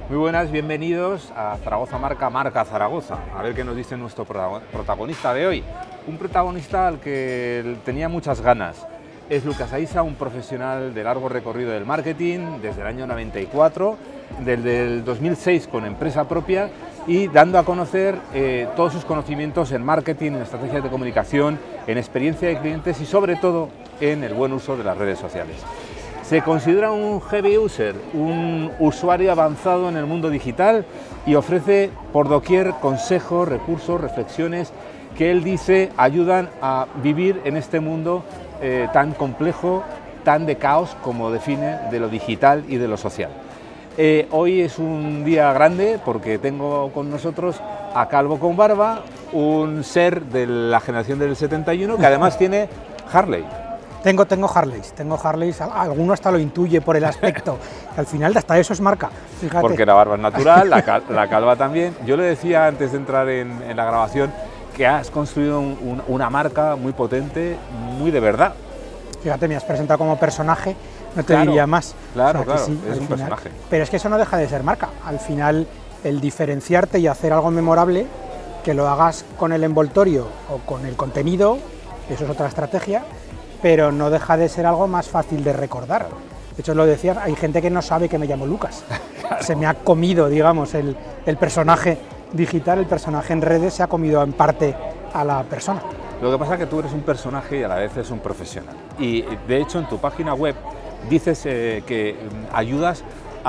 Muy buenas, bienvenidos a Zaragoza Marca, Marca Zaragoza. A ver qué nos dice nuestro protagonista de hoy. Un protagonista al que tenía muchas ganas. Es Lucas Aisa, un profesional de largo recorrido del marketing desde el año 94, desde el 2006 con empresa propia y dando a conocer todos sus conocimientos en marketing, en estrategias de comunicación, en experiencia de clientes y sobre todo en el buen uso de las redes sociales. Se considera un heavy user, un usuario avanzado en el mundo digital y ofrece por doquier consejos, recursos, reflexiones que él dice ayudan a vivir en este mundo tan complejo, tan de caos como define de lo digital y de lo social. Hoy es un día grande porque tengo con nosotros a Calvo con Barba, un ser de la generación del 71 que además tiene Harley. Tengo Harleys, alguno hasta lo intuye por el aspecto, que al final hasta eso es marca, fíjate. Porque la barba es natural, la calva también. Yo le decía antes de entrar en la grabación que has construido una marca muy potente, muy de verdad. Fíjate, me has presentado como personaje, no te diría más. Claro, o sea, claro, sí, es un personaje. Pero es que eso no deja de ser marca, al final el diferenciarte y hacer algo memorable, que lo hagas con el envoltorio o con el contenido, eso es otra estrategia, pero no deja de ser algo más fácil de recordar. De hecho, lo decías, hay gente que no sabe que me llamo Lucas. Claro. Se me ha comido, digamos, el personaje digital, el personaje en redes, se ha comido en parte a la persona. Lo que pasa es que tú eres un personaje y a la vez eres un profesional. Y de hecho, en tu página web dices que ayudas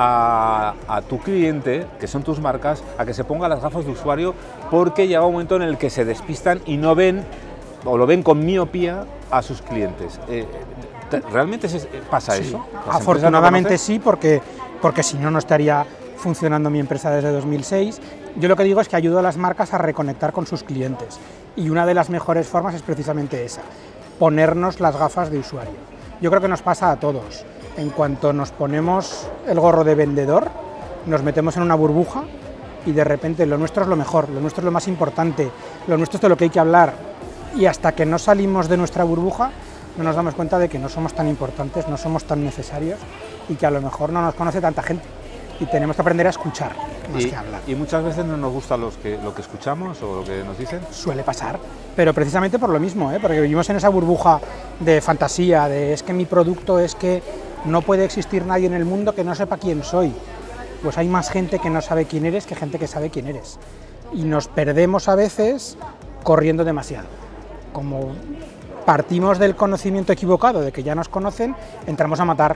a tu cliente, que son tus marcas, a que se ponga las gafas de usuario porque llega un momento en el que se despistan y no ven o lo ven con miopía a sus clientes. ¿Realmente pasa eso? Afortunadamente no sí, porque si no, no estaría funcionando mi empresa desde 2006. Yo lo que digo es que ayudo a las marcas a reconectar con sus clientes y una de las mejores formas es precisamente esa, ponernos las gafas de usuario. Yo creo que nos pasa a todos. En cuanto nos ponemos el gorro de vendedor, nos metemos en una burbuja y de repente lo nuestro es lo mejor, lo nuestro es lo más importante, lo nuestro es de lo que hay que hablar. Y hasta que no salimos de nuestra burbuja no nos damos cuenta de que no somos tan importantes, no somos tan necesarios y que a lo mejor no nos conoce tanta gente y tenemos que aprender a escuchar más que hablar. Y muchas veces no nos gusta lo que escuchamos o lo que nos dicen. Suele pasar, pero precisamente por lo mismo, porque vivimos en esa burbuja de fantasía, de es que mi producto es que no puede existir nadie en el mundo que no sepa quién soy. Pues hay más gente que no sabe quién eres que gente que sabe quién eres. Y nos perdemos a veces corriendo demasiado. Como partimos del conocimiento equivocado de que ya nos conocen, entramos a matar.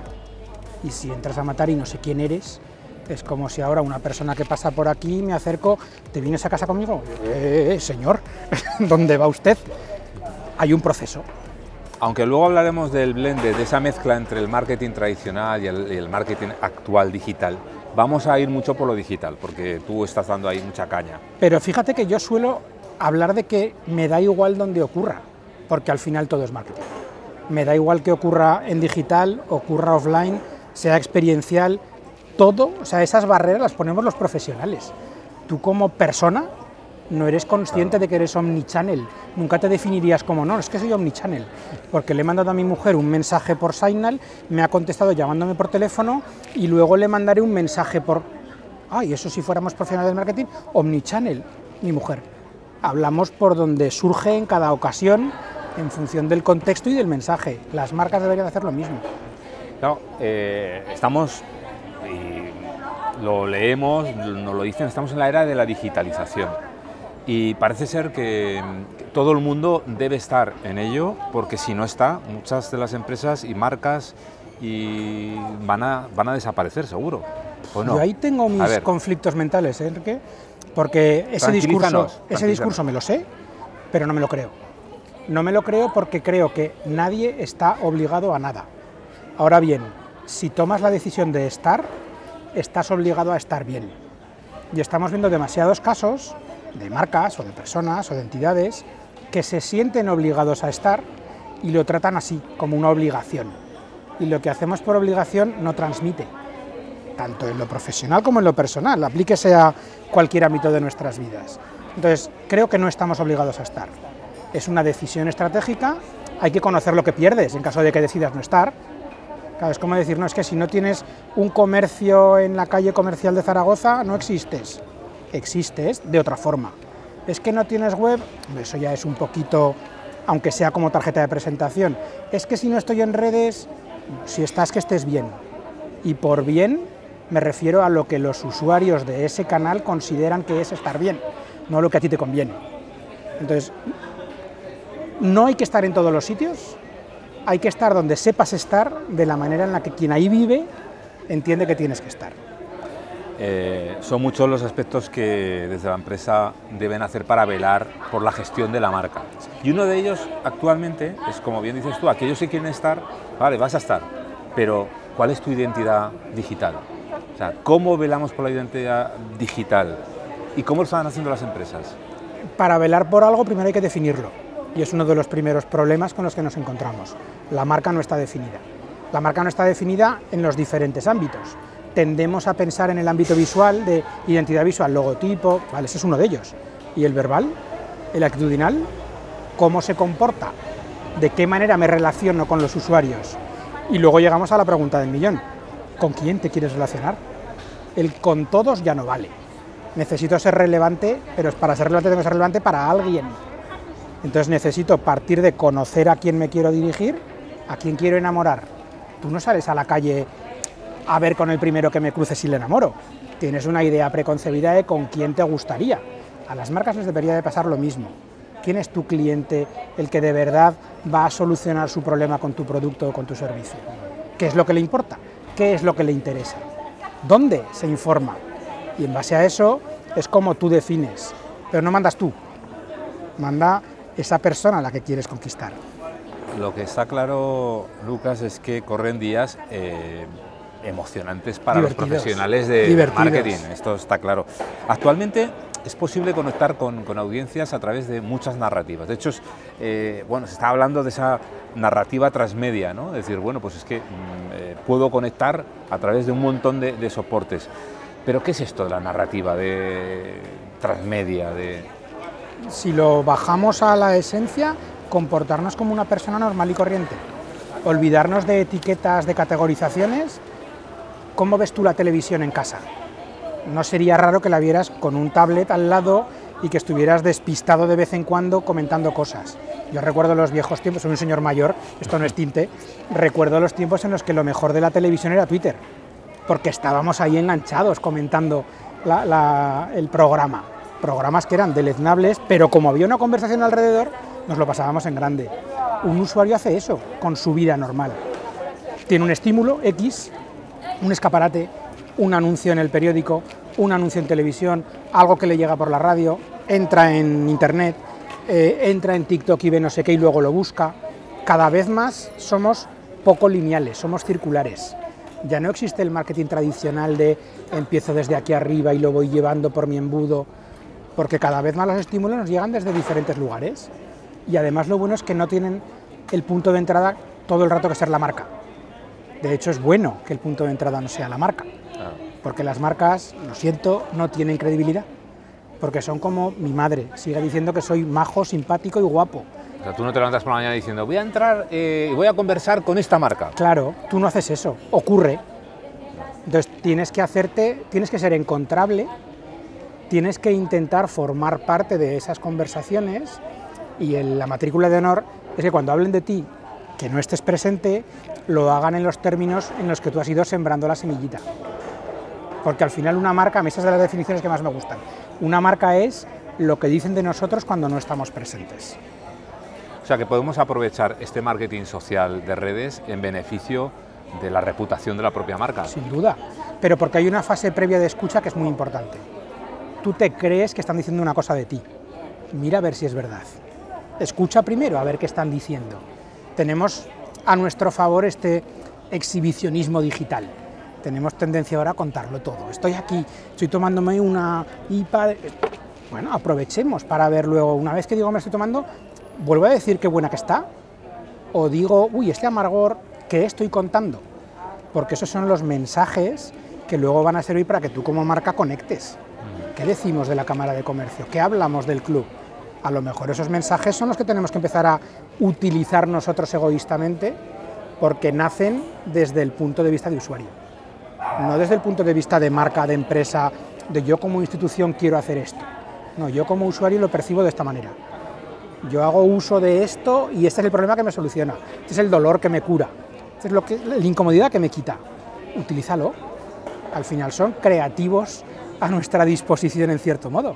Y si entras a matar y no sé quién eres, es como si ahora una persona que pasa por aquí me acerco, ¿te vienes a casa conmigo? Señor, ¿dónde va usted? Hay un proceso. Aunque luego hablaremos del blend, de esa mezcla entre el marketing tradicional y el marketing actual digital, vamos a ir mucho por lo digital, porque tú estás dando ahí mucha caña. Pero fíjate que yo suelo hablar de que me da igual donde ocurra, porque al final todo es marketing. Me da igual que ocurra en digital, ocurra offline, sea experiencial, todo, o sea, esas barreras las ponemos los profesionales. Tú como persona no eres consciente de que eres omnichannel, nunca te definirías como no, es que soy omnichannel, porque le he mandado a mi mujer un mensaje por Signal, me ha contestado llamándome por teléfono y luego le mandaré un mensaje por... y eso si fuéramos profesionales del marketing, omnichannel, mi mujer. Hablamos por donde surge en cada ocasión, en función del contexto y del mensaje. Las marcas deberían hacer lo mismo. No, estamos, y lo leemos, nos lo dicen, estamos en la era de la digitalización. Y parece ser que todo el mundo debe estar en ello, porque si no está, muchas de las empresas y marcas van a desaparecer, seguro. ¿O no? Yo ahí tengo mis conflictos mentales, Enrique, porque ese discurso me lo sé, pero no me lo creo. No me lo creo porque creo que nadie está obligado a nada. Ahora bien, si tomas la decisión de estar, estás obligado a estar bien. Y estamos viendo demasiados casos de marcas o de personas o de entidades que se sienten obligados a estar y lo tratan así, como una obligación. Y lo que hacemos por obligación no transmite, tanto en lo profesional como en lo personal, aplíquese a cualquier ámbito de nuestras vidas. Entonces, creo que no estamos obligados a estar. Es una decisión estratégica, hay que conocer lo que pierdes en caso de que decidas no estar. Claro, es como decir, no, es que si no tienes un comercio en la calle comercial de Zaragoza, no existes. Existes de otra forma. Es que no tienes web, eso ya es un poquito, aunque sea como tarjeta de presentación. Es que si no estoy en redes, si estás, que estés bien. Y por bien me refiero a lo que los usuarios de ese canal consideran que es estar bien, no lo que a ti te conviene. Entonces, no hay que estar en todos los sitios, hay que estar donde sepas estar, de la manera en la que quien ahí vive entiende que tienes que estar. Son muchos los aspectos que desde la empresa deben hacer para velar por la gestión de la marca. Y uno de ellos actualmente es, como bien dices tú, aquellos que quieren estar, vale, vas a estar, pero ¿cuál es tu identidad digital? O sea, ¿cómo velamos por la identidad digital? ¿Y cómo lo están haciendo las empresas? Para velar por algo primero hay que definirlo, y es uno de los primeros problemas con los que nos encontramos. La marca no está definida. La marca no está definida en los diferentes ámbitos. Tendemos a pensar en el ámbito visual, de identidad visual, logotipo, vale, ese es uno de ellos. ¿Y el verbal? ¿El actitudinal? ¿Cómo se comporta? ¿De qué manera me relaciono con los usuarios? Y luego llegamos a la pregunta del millón. ¿Con quién te quieres relacionar? El con todos ya no vale. Necesito ser relevante, pero para ser relevante tengo que ser relevante para alguien. Entonces necesito partir de conocer a quién me quiero dirigir, a quién quiero enamorar. Tú no sales a la calle a ver con el primero que me cruce si le enamoro. Tienes una idea preconcebida de con quién te gustaría. A las marcas les debería de pasar lo mismo. ¿Quién es tu cliente, el que de verdad va a solucionar su problema con tu producto o con tu servicio? ¿Qué es lo que le importa? ¿Qué es lo que le interesa? ¿Dónde se informa? Y en base a eso es como tú defines. Pero no mandas tú, manda esa persona a la que quieres conquistar. Lo que está claro, Lucas, es que corren días emocionantes para los profesionales de marketing, esto está claro. Actualmente es posible conectar con audiencias a través de muchas narrativas. De hecho, bueno, se está hablando de esa narrativa transmedia, ¿no? Es decir, bueno, pues es que puedo conectar a través de un montón de soportes. Pero ¿qué es esto de la narrativa de transmedia? Si lo bajamos a la esencia, comportarnos como una persona normal y corriente. Olvidarnos de etiquetas, de categorizaciones. ¿Cómo ves tú la televisión en casa? No sería raro que la vieras con un tablet al lado y que estuvieras despistado de vez en cuando comentando cosas. Yo recuerdo los viejos tiempos, soy un señor mayor, esto no es tinte, recuerdo los tiempos en los que lo mejor de la televisión era Twitter, porque estábamos ahí enganchados comentando el programa. Programas que eran deleznables, pero como había una conversación alrededor, nos lo pasábamos en grande. Un usuario hace eso con su vida normal. Tiene un estímulo X, un escaparate, un anuncio en el periódico, un anuncio en televisión, algo que le llega por la radio, entra en internet, entra en TikTok y ve no sé qué y luego lo busca. Cada vez más somos poco lineales, somos circulares. Ya no existe el marketing tradicional de empiezo desde aquí arriba y lo voy llevando por mi embudo, porque cada vez más los estímulos nos llegan desde diferentes lugares. Y además lo bueno es que no tienen el punto de entrada todo el rato que ser la marca. De hecho, es bueno que el punto de entrada no sea la marca, porque las marcas, lo siento, no tienen credibilidad, porque son como mi madre, sigue diciendo que soy majo, simpático y guapo. O sea, tú no te levantas por la mañana diciendo voy a entrar y voy a conversar con esta marca. Claro, tú no haces eso, ocurre. Entonces tienes que ser encontrable, tienes que intentar formar parte de esas conversaciones y la matrícula de honor es que cuando hablen de ti, que no estés presente, lo hagan en los términos en los que tú has ido sembrando la semillita. Porque al final una marca, a mí esas son de las definiciones que más me gustan, una marca es lo que dicen de nosotros cuando no estamos presentes. O sea que podemos aprovechar este marketing social de redes en beneficio de la reputación de la propia marca. Sin duda, pero porque hay una fase previa de escucha que es muy importante. Tú te crees que están diciendo una cosa de ti, mira a ver si es verdad. Escucha primero a ver qué están diciendo. Tenemos a nuestro favor este exhibicionismo digital. Tenemos tendencia ahora a contarlo todo. Estoy aquí, estoy tomándome una IPA. Bueno, aprovechemos para ver luego, una vez que digo me estoy tomando, ¿vuelvo a decir qué buena que está? O digo, uy, este amargor, ¿qué estoy contando? Porque esos son los mensajes que luego van a servir para que tú como marca conectes. ¿Qué decimos de la Cámara de Comercio? ¿Qué hablamos del club? A lo mejor esos mensajes son los que tenemos que empezar a utilizar nosotros egoístamente porque nacen desde el punto de vista de usuario, no desde el punto de vista de marca, de empresa, de yo como institución quiero hacer esto. No, yo como usuario lo percibo de esta manera. Yo hago uso de esto y este es el problema que me soluciona, este es el dolor que me cura, este es la incomodidad que me quita. Utilízalo. Al final son creativos a nuestra disposición en cierto modo.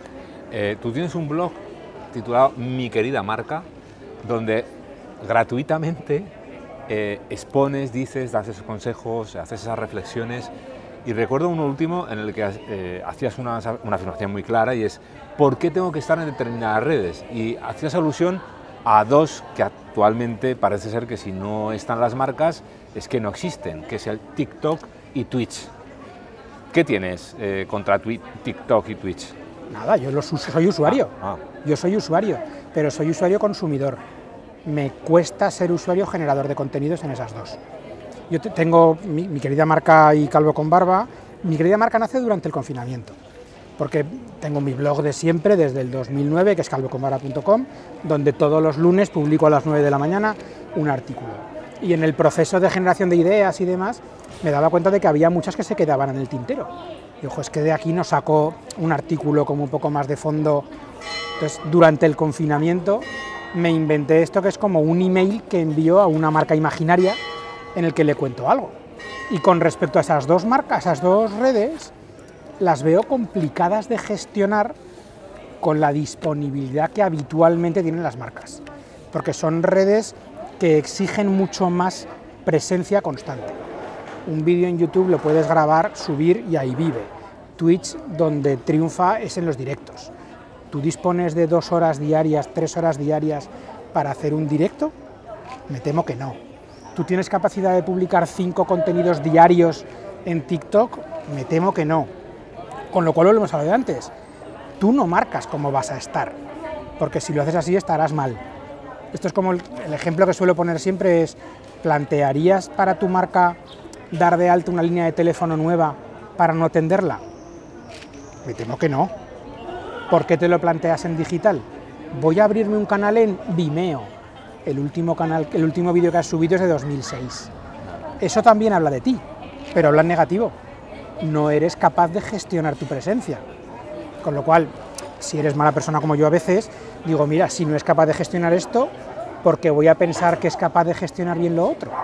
Tú tienes un blog titulado Mi Querida Marca, donde gratuitamente expones, dices, das esos consejos, haces esas reflexiones. Y recuerdo uno último en el que hacías una afirmación muy clara y es ¿por qué tengo que estar en determinadas redes? Y hacías alusión a dos que actualmente parece ser que si no están las marcas es que no existen, que es el TikTok y Twitch. ¿Qué tienes contra TikTok y Twitch? Nada, yo soy usuario, yo soy usuario, pero soy usuario consumidor. Me cuesta ser usuario generador de contenidos en esas dos. Yo tengo mi querida marca y Calvo con Barba. Mi querida marca nace durante el confinamiento, porque tengo mi blog de siempre, desde el 2009, que es calvoconbarba.com, donde todos los lunes publico a las 9 de la mañana un artículo. Y en el proceso de generación de ideas y demás, me daba cuenta de que había muchas que se quedaban en el tintero. Y ojo, es que de aquí no saco un artículo como un poco más de fondo. Entonces, durante el confinamiento, me inventé esto que es como un email que envío a una marca imaginaria en el que le cuento algo. Y con respecto a esas dos marcas, esas dos redes, las veo complicadas de gestionar con la disponibilidad que habitualmente tienen las marcas, porque son redes que exigen mucho más presencia constante. Un vídeo en YouTube lo puedes grabar, subir y ahí vive. Twitch, donde triunfa, es en los directos. ¿Tú dispones de 2 horas diarias, 3 horas diarias para hacer un directo? Me temo que no. ¿Tú tienes capacidad de publicar 5 contenidos diarios en TikTok? Me temo que no. Con lo cual, lo hemos hablado de antes, tú no marcas cómo vas a estar, porque si lo haces así estarás mal. Esto es como el ejemplo que suelo poner siempre es, ¿plantearías para tu marca dar de alta una línea de teléfono nueva para no atenderla? Me temo que no. ¿Por qué te lo planteas en digital? Voy a abrirme un canal en Vimeo. El último vídeo que has subido es de 2006. Eso también habla de ti, pero habla en negativo. No eres capaz de gestionar tu presencia. Con lo cual, si eres mala persona como yo a veces, digo, mira, si no es capaz de gestionar esto, ¿por qué voy a pensar que es capaz de gestionar bien lo otro?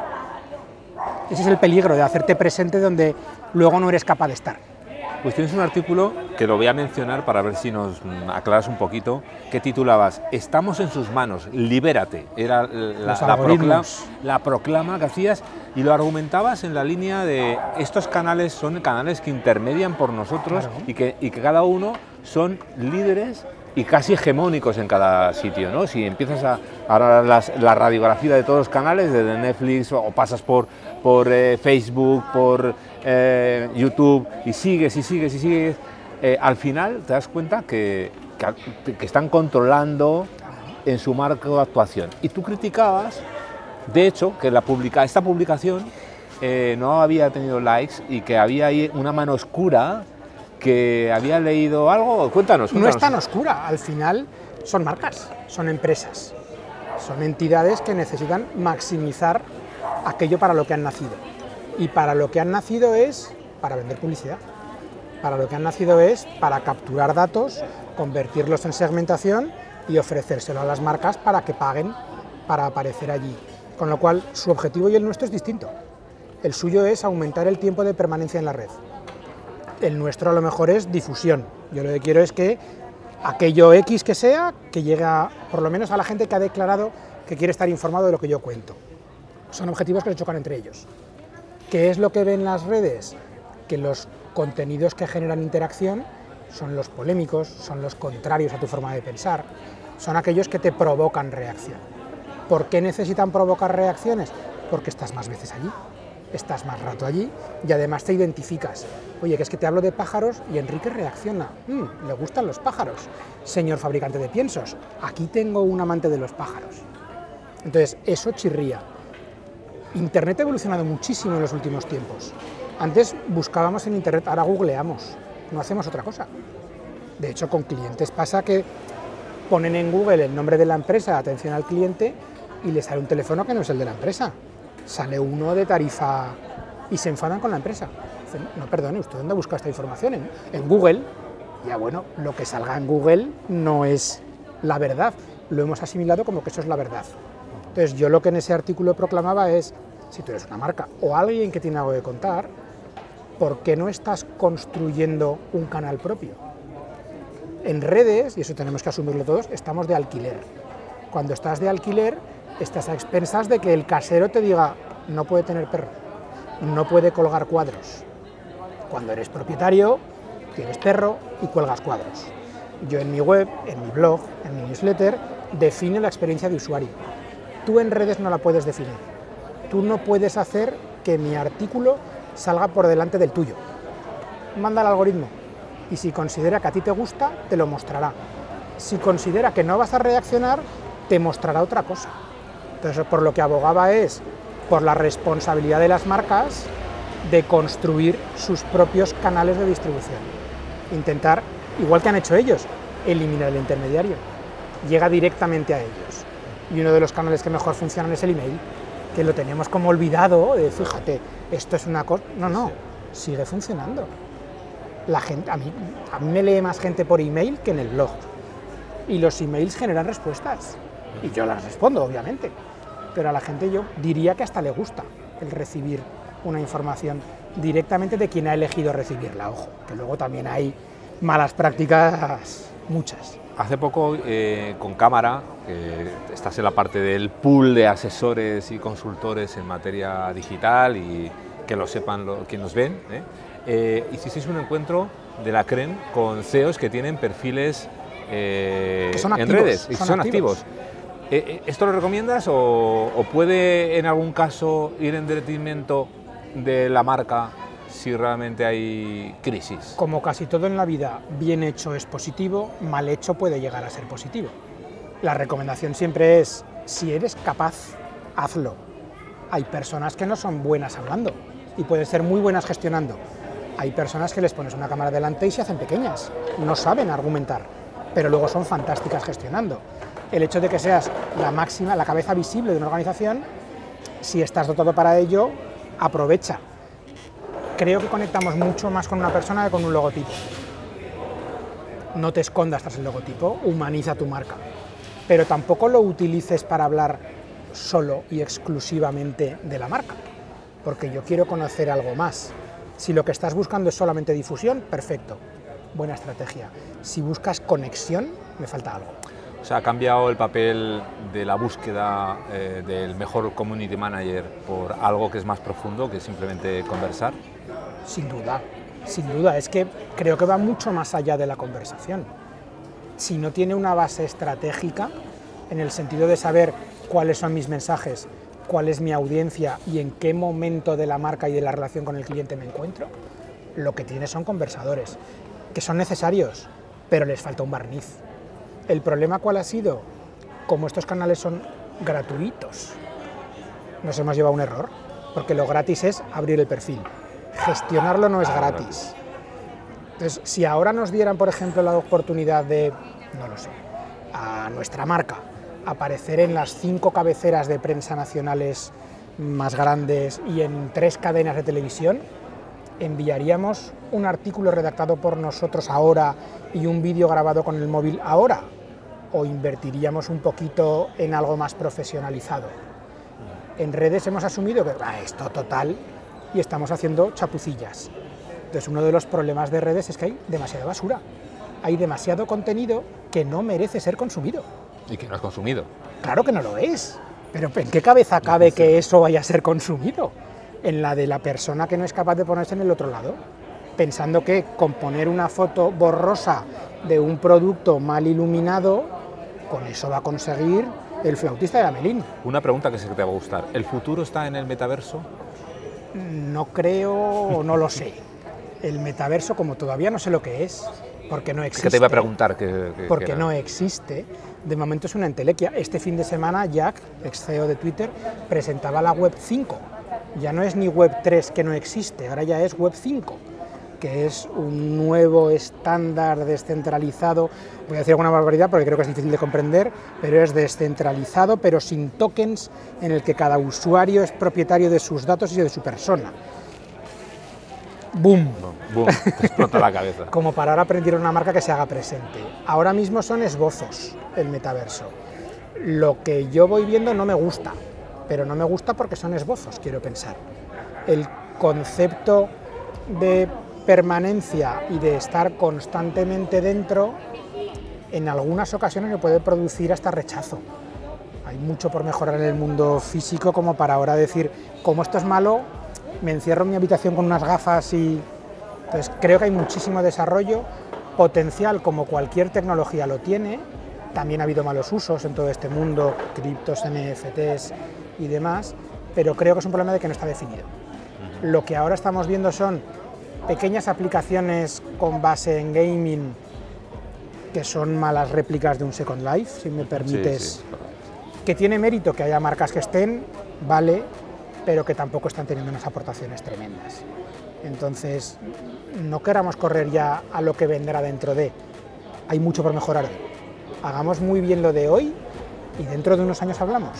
Ese es el peligro de hacerte presente donde luego no eres capaz de estar. Pues tienes un artículo que lo voy a mencionar para ver si nos aclaras un poquito, que titulabas Estamos en sus manos, libérate. Era la proclama que hacías y lo argumentabas en la línea de estos canales son canales que intermedian por nosotros, claro, y que cada uno son líderes y casi hegemónicos en cada sitio, ¿no? Si empiezas ahora la radiografía de todos los canales, desde Netflix o pasas por Facebook, por YouTube y sigues, al final te das cuenta que están controlando en su marco de actuación. Y tú criticabas, de hecho, que esta publicación no había tenido likes y que había ahí una mano oscura que había leído algo. Cuéntanos. No es tan oscura, al final son marcas, son empresas, son entidades que necesitan maximizar aquello para lo que han nacido. Y para lo que han nacido es para vender publicidad. Para lo que han nacido es para capturar datos, convertirlos en segmentación y ofrecérselo a las marcas para que paguen para aparecer allí. Con lo cual, su objetivo y el nuestro es distinto. El suyo es aumentar el tiempo de permanencia en la red. El nuestro a lo mejor es difusión. Yo lo que quiero es que aquello X que sea, que llegue por lo menos a la gente que ha declarado que quiere estar informado de lo que yo cuento. Son objetivos que se chocan entre ellos. ¿Qué es lo que ven las redes? Que los contenidos que generan interacción son los polémicos, son los contrarios a tu forma de pensar, son aquellos que te provocan reacción. ¿Por qué necesitan provocar reacciones? Porque estás más veces allí, estás más rato allí y además te identificas. Oye, que es que te hablo de pájaros y Enrique reacciona. Le gustan los pájaros. Señor fabricante de piensos, aquí tengo un amante de los pájaros. Entonces, eso chirría. Internet ha evolucionado muchísimo en los últimos tiempos. Antes buscábamos en Internet, ahora googleamos, no hacemos otra cosa. De hecho, con clientes pasa que ponen en Google el nombre de la empresa, atención al cliente, y les sale un teléfono que no es el de la empresa. sale uno de tarifa y se enfadan con la empresa. Dicen, no, perdone, ¿usted dónde busca esta información? En Google. Ya bueno, lo que salga en Google no es la verdad, lo hemos asimilado como que eso es la verdad. Entonces yo lo que en ese artículo proclamaba es, si tú eres una marca o alguien que tiene algo que contar, ¿por qué no estás construyendo un canal propio? En redes, y eso tenemos que asumirlo todos, estamos de alquiler. Cuando estás de alquiler, estás a expensas de que el casero te diga, no puede tener perro, no puede colgar cuadros. Cuando eres propietario, tienes perro y cuelgas cuadros. Yo en mi web, en mi blog, en mi newsletter, defino la experiencia de usuario. Tú en redes no la puedes definir. Tú no puedes hacer que mi artículo salga por delante del tuyo. Manda al algoritmo y si considera que a ti te gusta, te lo mostrará. Si considera que no vas a reaccionar, te mostrará otra cosa. Entonces, por lo que abogaba es por la responsabilidad de las marcas de construir sus propios canales de distribución. Intentar, igual que han hecho ellos, eliminar el intermediario. Llega directamente a ellos. Y uno de los canales que mejor funcionan es el email, que lo tenemos como olvidado, de fíjate, esto es una cosa... No, sigue funcionando. La gente, a mí me lee más gente por email que en el blog. Y los emails generan respuestas. Y yo las respondo, obviamente. Pero a la gente yo diría que hasta le gusta el recibir una información directamente de quien ha elegido recibirla. Ojo, que luego también hay malas prácticas, muchas. Hace poco, con Cámara, estás en la parte del pool de asesores y consultores en materia digital y que lo sepan quienes nos ven, hicisteis un encuentro de la CREN con CEOs que tienen perfiles en redes y son activos. ¿Esto lo recomiendas o puede en algún caso ir en detrimento de la marca si realmente hay crisis? Como casi todo en la vida, bien hecho es positivo, mal hecho puede llegar a ser positivo. La recomendación siempre es, si eres capaz, hazlo. Hay personas que no son buenas hablando y pueden ser muy buenas gestionando. Hay personas que les pones una cámara delante y se hacen pequeñas, no saben argumentar, pero luego son fantásticas gestionando. El hecho de que seas la cabeza visible de una organización, si estás dotado para ello, aprovecha. Creo que conectamos mucho más con una persona que con un logotipo. No te escondas tras el logotipo, humaniza tu marca, pero tampoco lo utilices para hablar solo y exclusivamente de la marca, porque yo quiero conocer algo más. Si lo que estás buscando es solamente difusión, perfecto, buena estrategia. Si buscas conexión, me falta algo. O sea, ¿ha cambiado el papel de la búsqueda del mejor community manager por algo que es más profundo que simplemente conversar? Sin duda, es que creo que va mucho más allá de la conversación. Si no tiene una base estratégica, en el sentido de saber cuáles son mis mensajes, cuál es mi audiencia y en qué momento de la marca y de la relación con el cliente me encuentro, lo que tiene son conversadores, que son necesarios, pero les falta un barniz. ¿El problema cuál ha sido? Como estos canales son gratuitos, nos hemos llevado un error, porque lo gratis es abrir el perfil. Gestionarlo no es gratis. Entonces, si ahora nos dieran, por ejemplo, la oportunidad de, no lo sé, a nuestra marca, aparecer en las 5 cabeceras de prensa nacionales más grandes y en 3 cadenas de televisión, enviaríamos un artículo redactado por nosotros ahora y un vídeo grabado con el móvil ahora, o invertiríamos un poquito en algo más profesionalizado. En redes hemos asumido que esto total y estamos haciendo chapucillas. Entonces, uno de los problemas de redes es que hay demasiada basura, hay demasiado contenido que no merece ser consumido. Y que no es consumido. Claro que no lo es, pero ¿en qué cabeza cabe que eso vaya a ser consumido? En la de la persona que no es capaz de ponerse en el otro lado, pensando que con poner una foto borrosa de un producto mal iluminado, con eso va a conseguir el flautista de Amelín. Una pregunta que sé que te va a gustar. ¿El futuro está en el metaverso? No creo, no lo sé. El metaverso, como todavía no sé lo que es, porque no existe. Es que te iba a preguntar porque no existe. De momento es una entelequia. Este fin de semana, Jack, ex CEO de Twitter, presentaba la Web 5. Ya no es ni Web 3 que no existe, ahora ya es Web 5, que es un nuevo estándar descentralizado, voy a decir alguna barbaridad porque creo que es difícil de comprender, pero es descentralizado, pero sin tokens, en el que cada usuario es propietario de sus datos y de su persona. ¡Boom! ¡Boom! Te explota la cabeza. Como para ahora aprender una marca que se haga presente. Ahora mismo son esbozos el metaverso. Lo que yo voy viendo no me gusta, pero no me gusta porque son esbozos, quiero pensar. El concepto de permanencia y de estar constantemente dentro, en algunas ocasiones me puede producir hasta rechazo. Hay mucho por mejorar en el mundo físico como para ahora decir, como esto es malo, me encierro en mi habitación con unas gafas y... Entonces creo que hay muchísimo desarrollo, potencial como cualquier tecnología lo tiene, también ha habido malos usos en todo este mundo, criptos, NFTs y demás, pero creo que es un problema de que no está definido. Lo que ahora estamos viendo son pequeñas aplicaciones con base en gaming que son malas réplicas de un Second Life, si me permites, Sí, sí. que tiene mérito que haya marcas que estén, vale, pero que tampoco están teniendo unas aportaciones tremendas. Entonces, no queramos correr ya a lo que vendrá dentro de. Hay mucho por mejorar. Hagamos muy bien lo de hoy y dentro de unos años hablamos.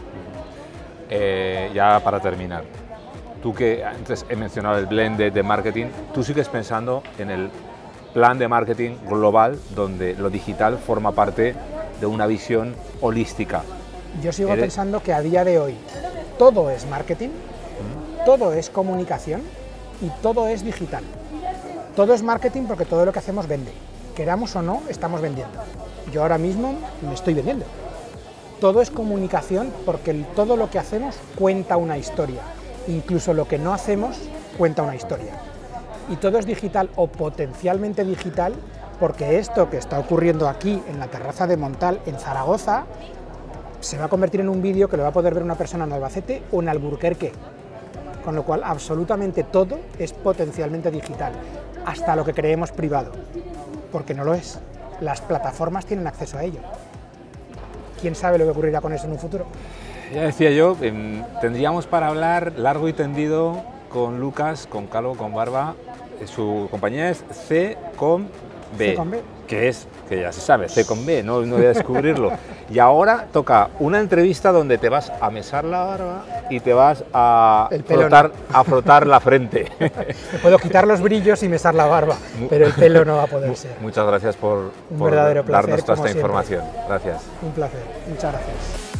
Ya para terminar, tú que antes he mencionado el blend de marketing, tú sigues pensando en el plan de marketing global donde lo digital forma parte de una visión holística. Yo sigo pensando que a día de hoy todo es marketing, todo es comunicación y todo es digital. Todo es marketing porque todo lo que hacemos vende. Queramos o no, estamos vendiendo. Yo ahora mismo me estoy vendiendo. Todo es comunicación porque todo lo que hacemos cuenta una historia. Incluso lo que no hacemos cuenta una historia. Y todo es digital o potencialmente digital porque esto que está ocurriendo aquí en la terraza de Montal, en Zaragoza, se va a convertir en un vídeo que lo va a poder ver una persona en Albacete o en Alburquerque. Con lo cual, absolutamente todo es potencialmente digital, hasta lo que creemos privado, porque no lo es. Las plataformas tienen acceso a ello. ¿Quién sabe lo que ocurrirá con eso en un futuro? Ya decía yo, tendríamos para hablar largo y tendido con Lucas, con calvo, con barba. Su compañía es C-com B, C-com B. que ya se sabe, C-com-B, no voy a descubrirlo. Y ahora toca una entrevista donde te vas a mesar la barba y te vas a frotar la frente. Me puedo quitar los brillos y mesar la barba, pero el pelo no va a poder ser. Muchas gracias por verdadero placer, darnos toda esta como siempre. información. Gracias. Un placer, muchas gracias.